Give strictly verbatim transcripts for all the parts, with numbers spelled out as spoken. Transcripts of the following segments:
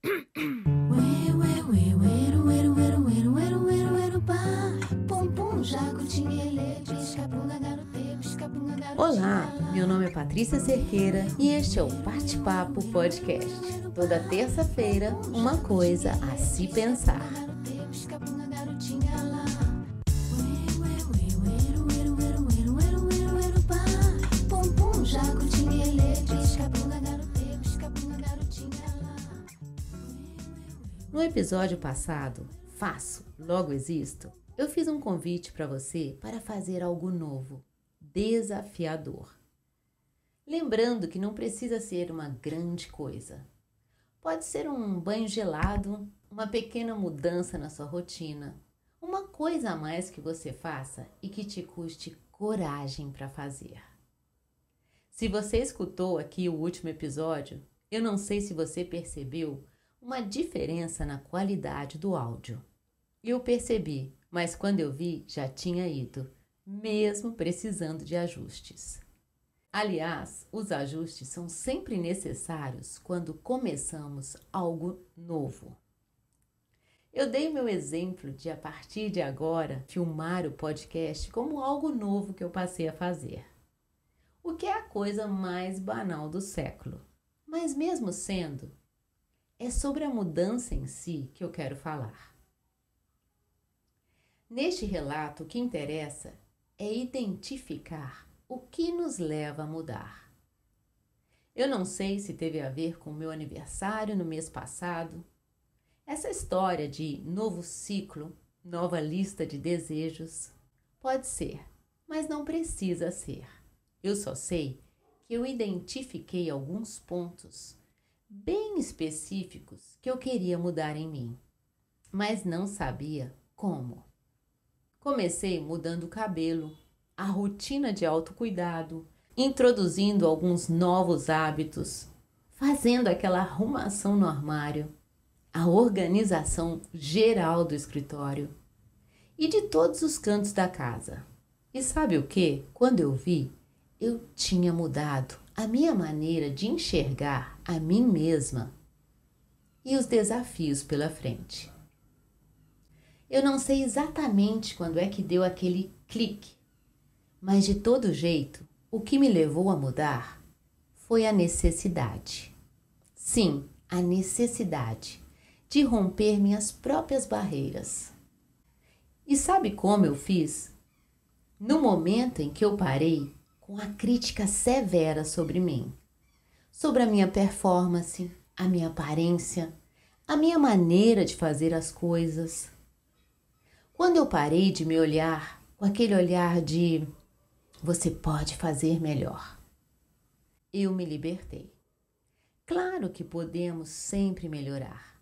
Olá, meu nome é Patrícia Cerqueira e este é o Bate-Papo Podcast. Toda terça-feira, uma coisa a se pensar. No episódio passado, Faço, Logo Existo, eu fiz um convite para você para fazer algo novo, desafiador. Lembrando que não precisa ser uma grande coisa. Pode ser um banho gelado, uma pequena mudança na sua rotina, uma coisa a mais que você faça e que te custe coragem para fazer. Se você escutou aqui o último episódio, eu não sei se você percebeu uma diferença na qualidade do áudio. Eu percebi, mas quando eu vi, já tinha ido, mesmo precisando de ajustes. Aliás, os ajustes são sempre necessários quando começamos algo novo. Eu dei meu exemplo de, a partir de agora, filmar o podcast como algo novo que eu passei a fazer. O que é a coisa mais banal do século. Mas mesmo sendo, é sobre a mudança em si que eu quero falar. Neste relato, o que interessa é identificar o que nos leva a mudar. Eu não sei se teve a ver com o meu aniversário no mês passado. Essa história de novo ciclo, nova lista de desejos, pode ser, mas não precisa ser. Eu só sei que eu identifiquei alguns pontos bem específicos que eu queria mudar em mim, mas não sabia como. Comecei mudando o cabelo, a rotina de autocuidado, introduzindo alguns novos hábitos, fazendo aquela arrumação no armário, a organização geral do escritório e de todos os cantos da casa. E sabe o que? Quando eu vi, eu tinha mudado a minha maneira de enxergar a mim mesma e os desafios pela frente. Eu não sei exatamente quando é que deu aquele clique, mas de todo jeito, o que me levou a mudar foi a necessidade. Sim, a necessidade de romper minhas próprias barreiras. E sabe como eu fiz? No momento em que eu parei com a crítica severa sobre mim, sobre a minha performance, a minha aparência, a minha maneira de fazer as coisas. Quando eu parei de me olhar com aquele olhar de você pode fazer melhor, eu me libertei. Claro que podemos sempre melhorar,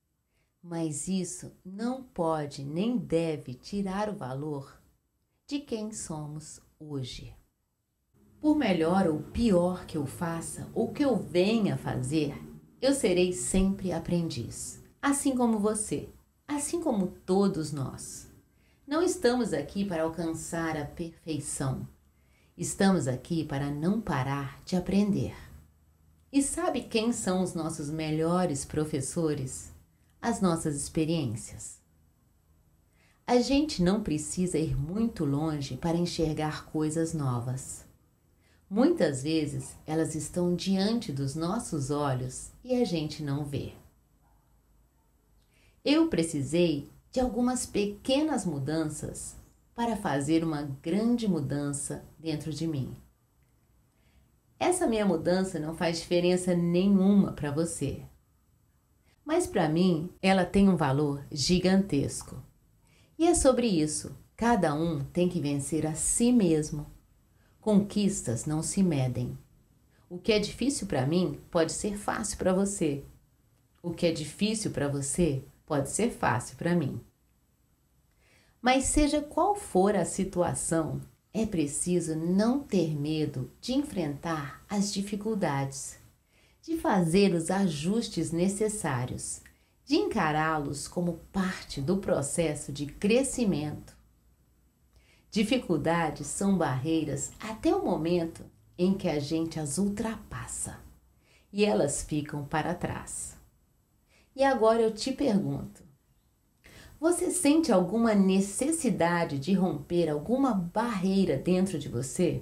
mas isso não pode nem deve tirar o valor de quem somos hoje. Por melhor ou pior que eu faça ou que eu venha fazer, eu serei sempre aprendiz, assim como você, assim como todos nós. Não estamos aqui para alcançar a perfeição, estamos aqui para não parar de aprender. E sabe quem são os nossos melhores professores? As nossas experiências. A gente não precisa ir muito longe para enxergar coisas novas. Muitas vezes elas estão diante dos nossos olhos e a gente não vê. Eu precisei de algumas pequenas mudanças para fazer uma grande mudança dentro de mim. Essa minha mudança não faz diferença nenhuma para você, mas para mim ela tem um valor gigantesco. E é sobre isso, cada um tem que vencer a si mesmo. Conquistas não se medem. O que é difícil para mim pode ser fácil para você. O que é difícil para você pode ser fácil para mim. Mas seja qual for a situação, é preciso não ter medo de enfrentar as dificuldades, de fazer os ajustes necessários, de encará-los como parte do processo de crescimento. Dificuldades são barreiras até o momento em que a gente as ultrapassa e elas ficam para trás. E agora eu te pergunto: você sente alguma necessidade de romper alguma barreira dentro de você?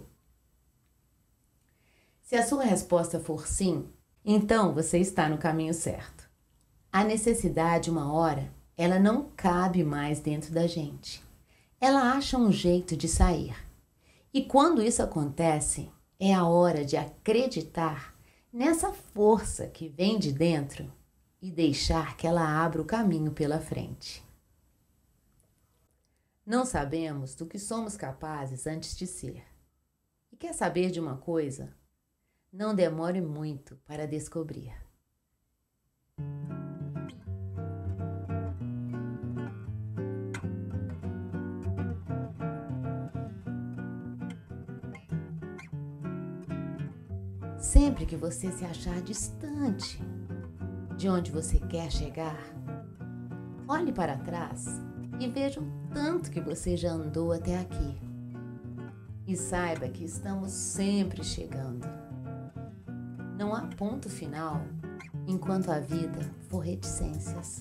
Se a sua resposta for sim, então você está no caminho certo. A necessidade, uma hora, ela não cabe mais dentro da gente. Ela acha um jeito de sair. E quando isso acontece, é a hora de acreditar nessa força que vem de dentro e deixar que ela abra o caminho pela frente. Não sabemos do que somos capazes antes de ser. E quer saber de uma coisa? Não demore muito para descobrir. Sempre que você se achar distante de onde você quer chegar, olhe para trás e veja o tanto que você já andou até aqui. E saiba que estamos sempre chegando. Não há ponto final enquanto a vida for reticências.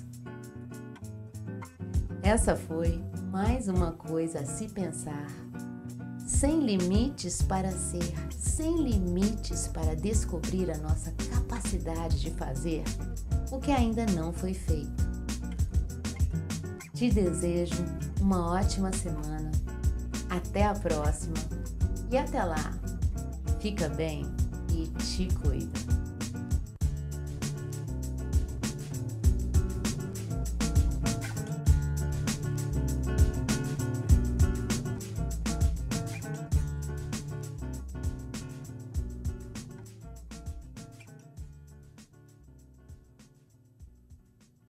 Essa foi mais uma coisa a se pensar. Sem limites para ser, sem limites para descobrir a nossa capacidade de fazer o que ainda não foi feito. Te desejo uma ótima semana. Até a próxima. E até lá, fica bem e te cuida.